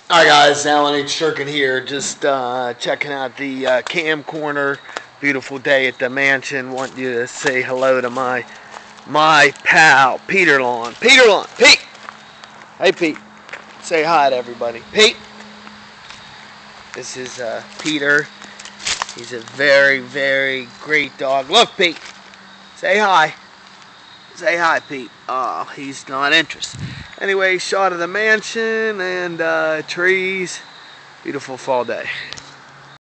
Hi guys, Alan H. Cherkin here, just checking out the cam corner. Beautiful day at the mansion. Want you to say hello to my pal, Peter Lawn. Peter Lawn, Pete! Hey Pete, say hi to everybody. Pete! This is Peter. He's a very, very great dog. Look Pete, say hi. Say hi Pete. Oh, he's not interested. Anyway, shot of the mansion and trees. Beautiful fall day.